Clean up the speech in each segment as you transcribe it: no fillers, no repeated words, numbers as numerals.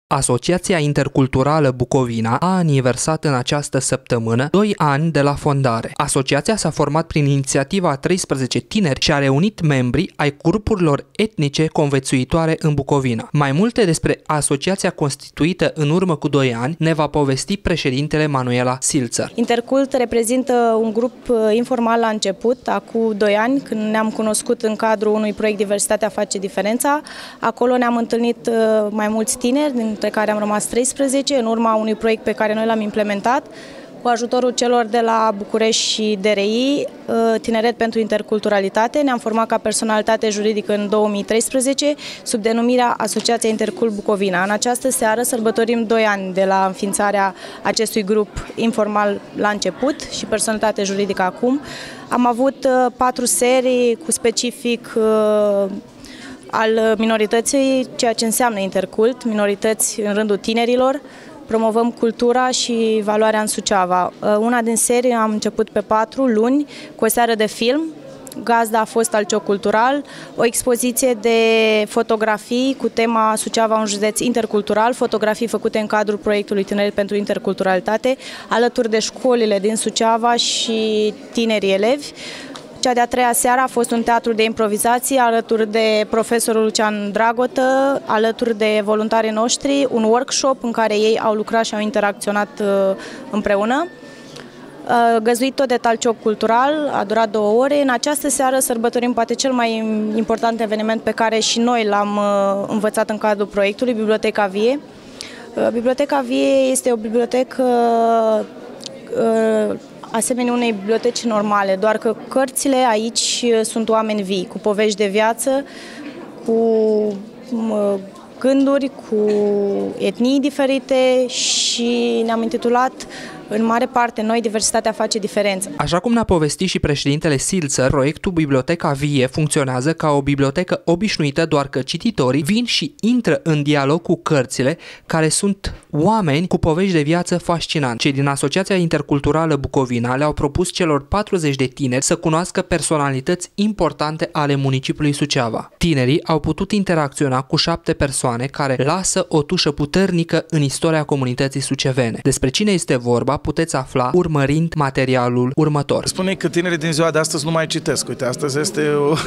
Asociația Interculturală Bucovina a aniversat în această săptămână 2 ani de la fondare. Asociația s-a format prin inițiativa a 13 tineri și a reunit membrii ai grupurilor etnice conviețuitoare în Bucovina. Mai multe despre asociația constituită în urmă cu 2 ani ne va povesti președintele Manuela Silzer. Intercult reprezintă un grup informal la început, acum 2 ani, când ne-am cunoscut în cadrul unui proiect Diversitatea face diferența. Acolo ne-am întâlnit mai mulți tineri, dintre care am rămas 13, în urma unui proiect pe care noi l-am implementat, cu ajutorul celor de la București și DRI, Tineret pentru Interculturalitate. Ne-am format ca personalitate juridică în 2013, sub denumirea Asociația Intercult Bucovina. În această seară sărbătorim 2 ani de la înființarea acestui grup informal la început și personalitate juridică acum. Am avut 4 serii cu specific al minorității, ceea ce înseamnă intercult, minorități în rândul tinerilor. Promovăm cultura și valoarea în Suceava. Una din serii am început pe 4 luni cu o seară de film. Gazda a fost al CIOC Cultural, o expoziție de fotografii cu tema Suceava, un județ intercultural, fotografii făcute în cadrul proiectului Tineret pentru Interculturalitate, alături de școlile din Suceava și tinerii elevi. Cea de-a 3-a seară a fost un teatru de improvizație alături de profesorul Lucian Dragotă, alături de voluntarii noștri, un workshop în care ei au lucrat și au interacționat împreună. Găzduit tot de Talcioc Cultural, a durat 2 ore. În această seară sărbătorim poate cel mai important eveniment pe care și noi l-am învățat în cadrul proiectului, Biblioteca Vie. Biblioteca Vie este o bibliotecă asemenea unei biblioteci normale, doar că cărțile aici sunt oameni vii, cu povești de viață, cu gânduri, cu etnii diferite și ne-am intitulat în mare parte noi Diversitatea face diferență. Așa cum ne-a povestit și președintele Silzer, proiectul Biblioteca Vie funcționează ca o bibliotecă obișnuită, doar că cititorii vin și intră în dialog cu cărțile, care sunt oameni cu povești de viață fascinante. Cei din Asociația Interculturală Bucovina le-au propus celor 40 de tineri să cunoască personalități importante ale municipiului Suceava. Tinerii au putut interacționa cu 7 persoane care lasă o tușă puternică în istoria comunității sucevene. Despre cine este vorba puteți afla urmărind materialul următor. Spune că tinerii din ziua de astăzi nu mai citesc. Uite, astăzi este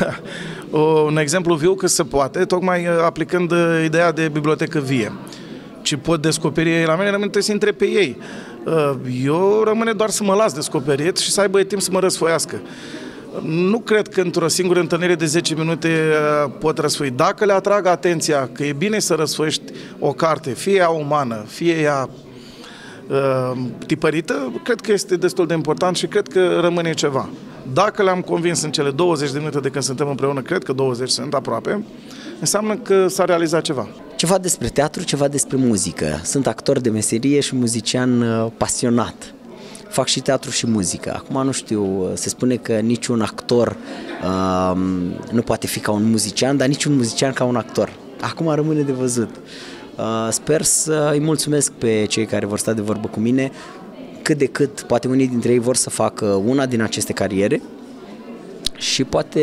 un exemplu viu că se poate, tocmai aplicând ideea de bibliotecă vie. Ce pot descoperi ei la mine, rămâne trebuie să intre pe ei. Eu rămâne doar să mă las descoperit și să aibă timp să mă răsfoiască. Nu cred că într-o singură întâlnire de 10 minute pot răsfoi. Dacă le atrag atenția că e bine să răsfoiești o carte, fie ea umană, fie ea tipărită, cred că este destul de important și cred că rămâne ceva. Dacă le-am convins în cele 20 de minute de când suntem împreună, cred că 20 sunt aproape, înseamnă că s-a realizat ceva. Ceva despre teatru, ceva despre muzică. Sunt actor de meserie și muzician pasionat. Fac și teatru și muzică. Acum nu știu, se spune că niciun actor nu poate fi ca un muzician, dar niciun muzician ca un actor. Acum rămâne de văzut. Sper să îi mulțumesc pe cei care vor sta de vorbă cu mine, cât de cât, poate unii dintre ei vor să facă una din aceste cariere și poate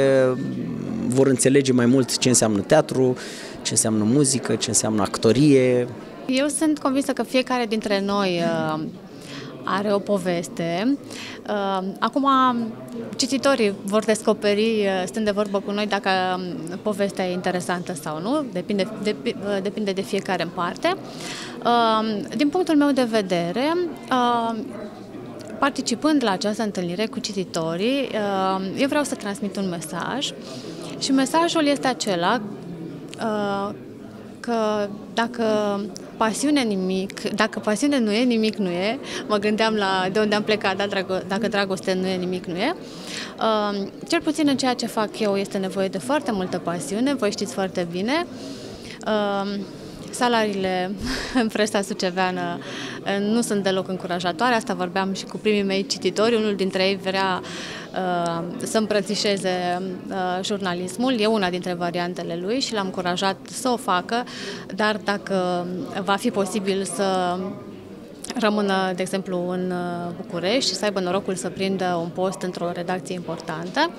vor înțelege mai mult ce înseamnă teatru, ce înseamnă muzică, ce înseamnă actorie. Eu sunt convinsă că fiecare dintre noi are o poveste. Acum, cititorii vor descoperi, stând de vorbă cu noi, dacă povestea e interesantă sau nu, depinde de fiecare în parte. Din punctul meu de vedere, participând la această întâlnire cu cititorii, eu vreau să transmit un mesaj și mesajul este acela că dacă pasiune nu e, nimic nu e. Mă gândeam la de unde am plecat, dacă dragoste nu e, nimic nu e. Cel puțin în ceea ce fac eu este nevoie de foarte multă pasiune, voi știți foarte bine. Salariile în presa suceveană nu sunt deloc încurajatoare, asta vorbeam și cu primii mei cititori, unul dintre ei vrea să îmbrățișeze jurnalismul, e una dintre variantele lui și l-am încurajat să o facă, dar dacă va fi posibil să rămână, de exemplu, în București și să aibă norocul să prindă un post într-o redacție importantă.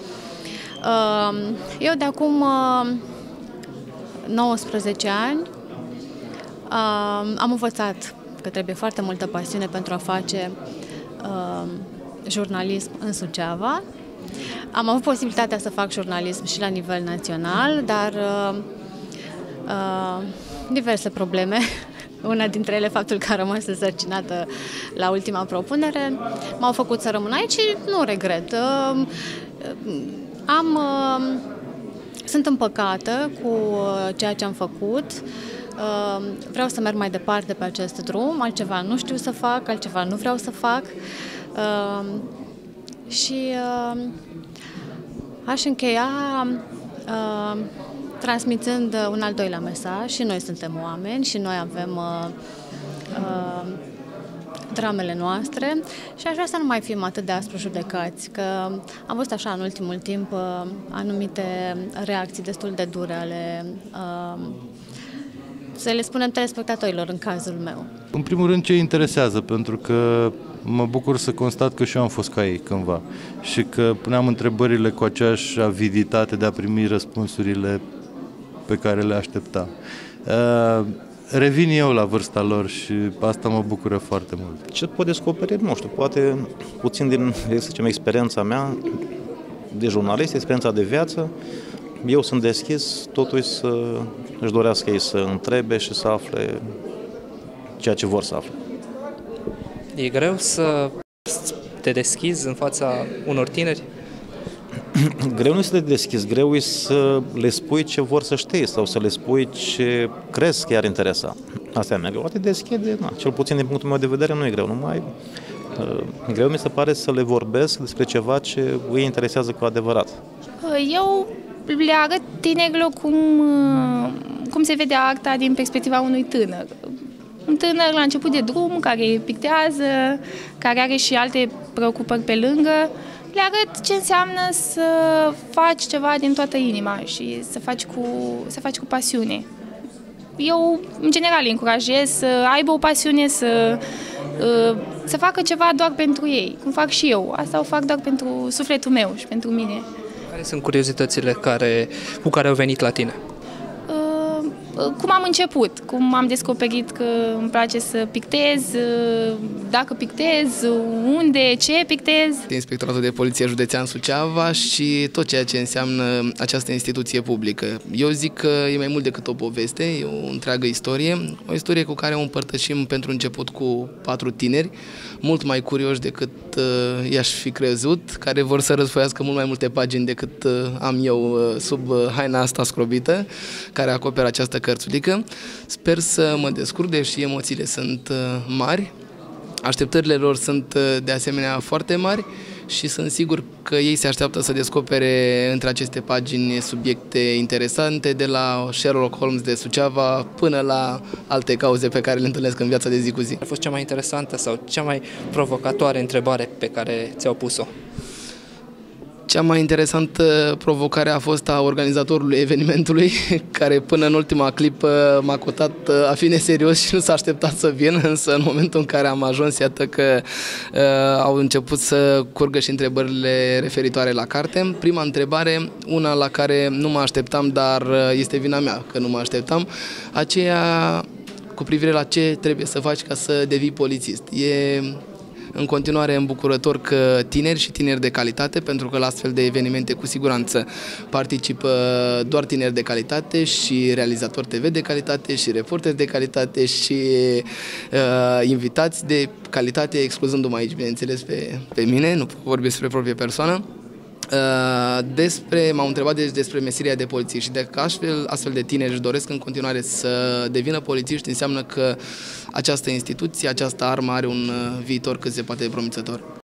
Eu de acum 19 ani Am învățat că trebuie foarte multă pasiune pentru a face jurnalism în Suceava. Am avut posibilitatea să fac jurnalism și la nivel național, dar diverse probleme, una dintre ele faptul că am rămas însărcinată la ultima propunere, m-au făcut să rămân aici și nu regret. Sunt împăcată cu ceea ce am făcut. Vreau să merg mai departe pe acest drum, altceva nu știu să fac, altceva nu vreau să fac. Și aș încheia transmițând un al doilea mesaj. Și noi suntem oameni și noi avem dramele noastre și aș vrea să nu mai fim atât de aspru judecați, că am văzut așa în ultimul timp anumite reacții destul de dure ale, să le spunem, telespectatorilor în cazul meu. În primul rând ce interesează, pentru că mă bucur să constat că și eu am fost ca ei cândva și că puneam întrebările cu aceeași aviditate de a primi răspunsurile pe care le aștepta. Revin eu la vârsta lor și asta mă bucură foarte mult. Ce pot descoperi? Nu știu, poate puțin din, să zicem, experiența mea de jurnalist, experiența de viață. Eu sunt deschis, totuși își dorească ei să întrebe și să afle ceea ce vor să afle. E greu să te deschizi în fața unor tineri? Greu nu este de deschis, greu e să le spui ce vor să știe sau să le spui ce crezi că i-ar interesa. Asta e mai greu. Poate deschide, cel puțin din punctul meu de vedere nu e greu, numai greu mi se pare să le vorbesc despre ceva ce îi interesează cu adevărat. Eu le arăt tinerilor cum se vede arta din perspectiva unui tânăr. Un tânăr la început de drum, care pictează, care are și alte preocupări pe lângă, le arăt ce înseamnă să faci ceva din toată inima și să faci cu pasiune. Eu, în general, îi încurajez să aibă o pasiune, să facă ceva doar pentru ei, cum fac și eu. Asta o fac doar pentru sufletul meu și pentru mine. Care sunt curiozitățile cu care au venit la tine? Cum am început, cum am descoperit că îmi place să pictez, dacă pictez, unde, ce pictez. Inspectoratul de Poliție Județean Suceava și tot ceea ce înseamnă această instituție publică. Eu zic că e mai mult decât o poveste, e o întreagă istorie, o istorie cu care o împărtășim pentru început cu 4 tineri, mult mai curioși decât i-aș fi crezut, care vor să răsfoiască mult mai multe pagini decât am eu sub haina asta scrobită, care acoperă această cărțulică. Sper să mă descurc, deși emoțiile sunt mari. Așteptările lor sunt de asemenea foarte mari și sunt sigur că ei se așteaptă să descopere între aceste pagini subiecte interesante, de la Sherlock Holmes de Suceava până la alte cauze pe care le întâlnesc în viața de zi cu zi. A fost cea mai interesantă sau cea mai provocatoare întrebare pe care ți-au pus-o? Cea mai interesantă provocare a fost a organizatorului evenimentului, care până în ultima clipă m-a cotat a fi neserios și nu s-a așteptat să vin, însă în momentul în care am ajuns, iată că au început să curgă și întrebările referitoare la carte. Prima întrebare, una la care nu mă așteptam, dar este vina mea că nu mă așteptam, aceea cu privire la ce trebuie să faci ca să devii polițist. E în continuare îmbucurător că tineri și tineri de calitate, pentru că la astfel de evenimente cu siguranță participă doar tineri de calitate și realizatori TV de calitate și reporteri de calitate și invitați de calitate, excluzându-mă aici, bineînțeles, pe mine, nu vorbesc despre proprie persoană. M-au întrebat despre meseria de polițist și dacă astfel de tineri își doresc în continuare să devină polițiști, înseamnă că această instituție, această armă are un viitor cât se poate de promițător.